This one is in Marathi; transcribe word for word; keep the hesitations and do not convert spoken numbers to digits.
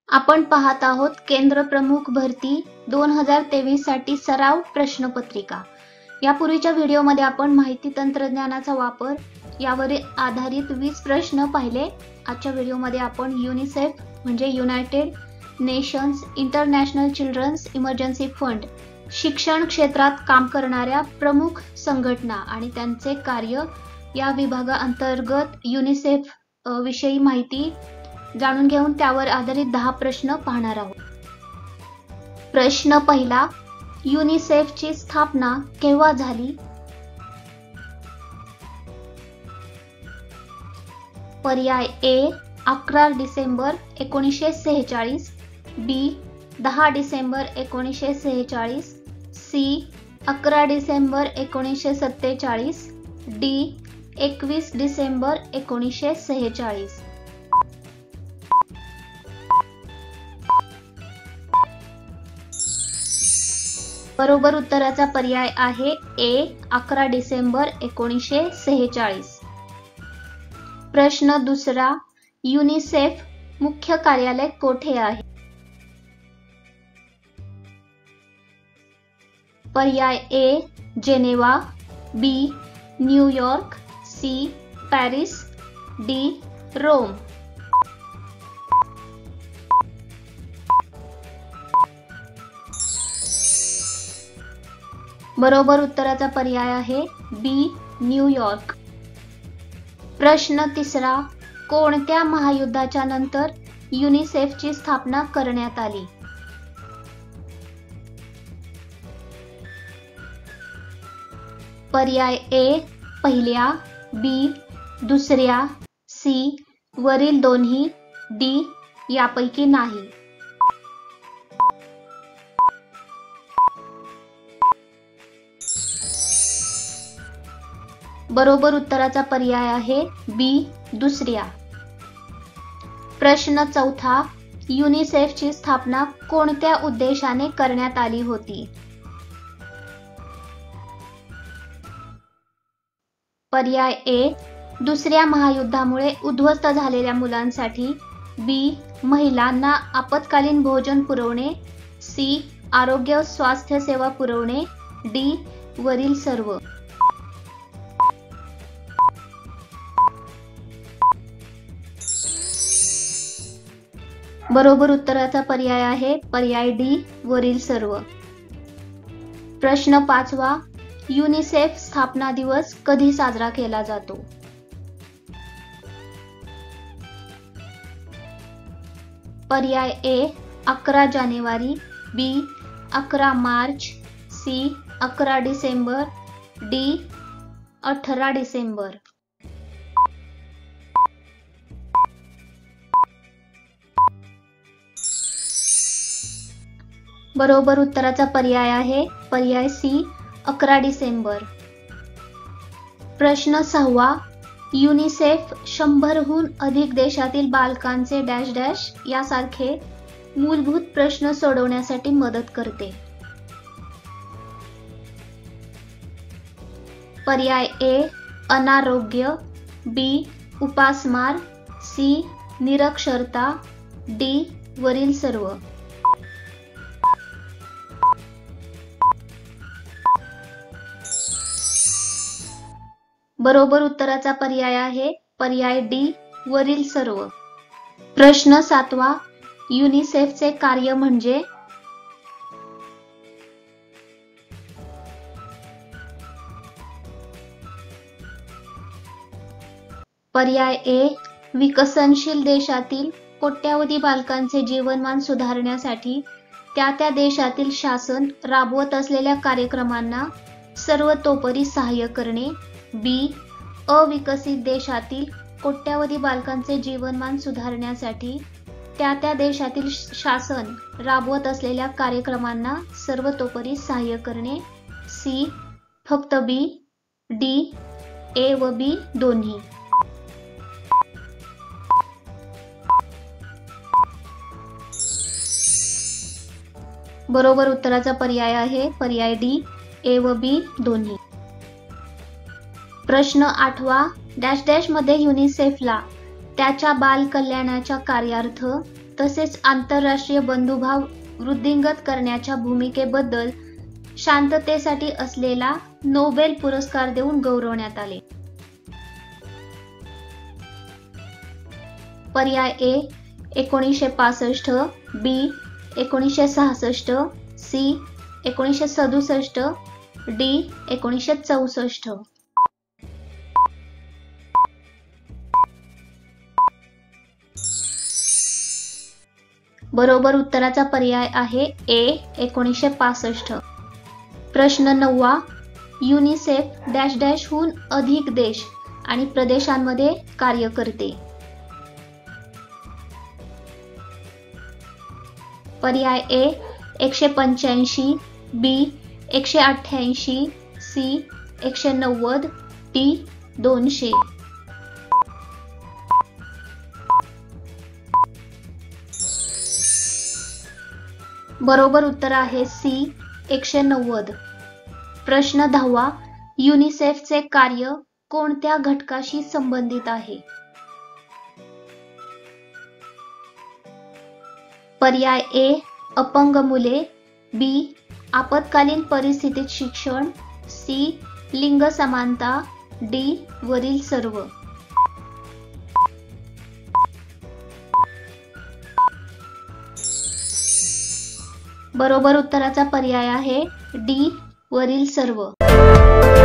आपण पाहत आहोत केंद्र प्रमुख भरती दोन हजार तेवीस साठी सराव प्रश्नपत्रिका। यापूर्वीच्या व्हिडिओमध्ये आपण माहिती तंत्रज्ञानाचा वापर यावर आधारित वीस प्रश्न पाहिले। आजच्या व्हिडिओमध्ये आपण युनिसेफ म्हणजे united nations international children's emergency fund शिक्षण क्षेत्रात काम करणाऱ्या प्रमुख संघटना आणि त्यांचे कार्य या विभागाअंतर्गत युनिसेफ विषयी माहिती जाणून घेऊन त्यावर आधारित दहा प्रश्न पाहणार आहोत। प्रश्न पहिला, युनिसेफची स्थापना केव्हा झाली? पर्याय ए अकरा डिसेंबर एकोणीसशे सेहेचाळीस, बी दहा डिसेंबर एकोणीसशे सेहेचाळीस, सी अकरा डिसेंबर एकोणीसशे सत्तेचाळीस, डी एकवीस डिसेंबर एकोणीसशे सेहेचाळीस। बरोबर उत्तराचा पर्याय आहे ए अकरा डिसेंबर एकोणीसशे सेहेचाळीस। प्रश्न दुसरा, युनिसेफ मुख्य कार्यालय कोठे आहे? पर्याय A Geneva, B New York, C Paris, D Rome. बरोबर उत्तराचा पर्याय आहे बी न्यूयॉर्क। प्रश्न तिसरा, कोणत्या महायुद्धाच्या नंतर युनिसेफची स्थापना करण्यात आली? पर्याय ए पहिल्या, बी दुसऱ्या, सी वरील दोन्ही, डी यापैकी नाही। बरोबर उत्तराचा पर्याय आहे बी दुसऱ्या। प्रश्न चौथा, युनिसेफची स्थापना कोणत्या उद्देशाने करण्यात आली होती? पर्याय ए दुसऱ्या महायुद्धामुळे उद्ध्वस्त झालेल्या मुलांसाठी, बी महिलांना आपत्कालीन भोजन पुरवणे, सी आरोग्य स्वास्थ्य सेवा पुरवणे, डी वरील सर्व। बरोबर उत्तराचा पर्याय आहे पर्याय डी वरील सर्व। प्रश्न पाचवा, युनिसेफ स्थापना दिवस कधी साजरा केला जातो? पर्याय ए अकरा जानेवारी, बी अकरा मार्च, सी अकरा डिसेंबर, डी अठरा डिसेंबर। बरोबर उत्तराचा पर्याय आहे पर्याय सी अकरा डिसेंबर। प्रश्न सहावा, युनिसेफ शंभरहून अधिक देशातील बालकांचे डॅश डॅश यासारखे मूलभूत प्रश्न सोडवण्यासाठी मदत करते। पर्याय ए अनारोग्य, बी उपासमार, सी निरक्षरता, डी वरील सर्व। बरोबर उत्तराचा पर्याय आहे पर्याय डी वरील सर्व। प्रश्न सातवा, युनिसेफचे कार्य म्हणजे? पर्याय ए विकसनशील देशातील कोट्यावधी बालकांचे जीवनमान सुधारण्यासाठी त्या त्या देशातील शासन राबवत असलेल्या कार्यक्रमांना सर्वतोपरी सहाय्य करणे, बी अविकसित देशातील कोट्यावधी बालकांचे जीवनमान सुधारण्यासाठी त्या त्या देशातील शासन राबवत असलेल्या कार्यक्रमांना सर्वतोपरी सहाय्य करणे, सी फक्त बी, डी ए व बी दोन्ही। बरोबर उत्तराचा पर्याय आहे पर्याय डी ए व बी दोन्ही। प्रश्न आठवा, डॅश डॅश मध्ये युनिसेफला त्याच्या बाल कल्याणाच्या कार्यार्थ तसेच आंतरराष्ट्रीय बंधुभाव वृद्धिंगत करण्याच्या भूमिकेबद्दल शांततेसाठी असलेला नोबेल पुरस्कार देऊन गौरवण्यात आले. पर्याय ए एकोणीसशे पासष्ट, बी एकोणीसशे सहासष्ट, सी एकोणीसशे सदुसष्ट, डी एकोणीसशे चौसष्ट. बरोबर उत्तराचा पर्याय आहे ए एकोणीसशे पासष्ट. प्रश्न नववा. युनिसेफ डॅश डॅश हून अधिक देश आणि प्रदेशांमध्ये कार्य करते. पर्याय ए एकशे पंच्याऐंशी, बी एकशे अठ्ठ्याऐंशी, सी एकशे नव्वद, डी दोनशे. बरोबर उत्तर आहे सी एकशे नव्वद. प्रश्न दहावा. युनिसेफचे कार्य कोणत्या घटकाशी संबंधित आहे. पर्याय ए अपंग मुले, बी आपत्कालीन परिस्थितीत शिक्षण, सी लिंग समानता, डी वरील सर्व. बरोबर उत्तराचा पर्याय आहे डी वरील सर्व.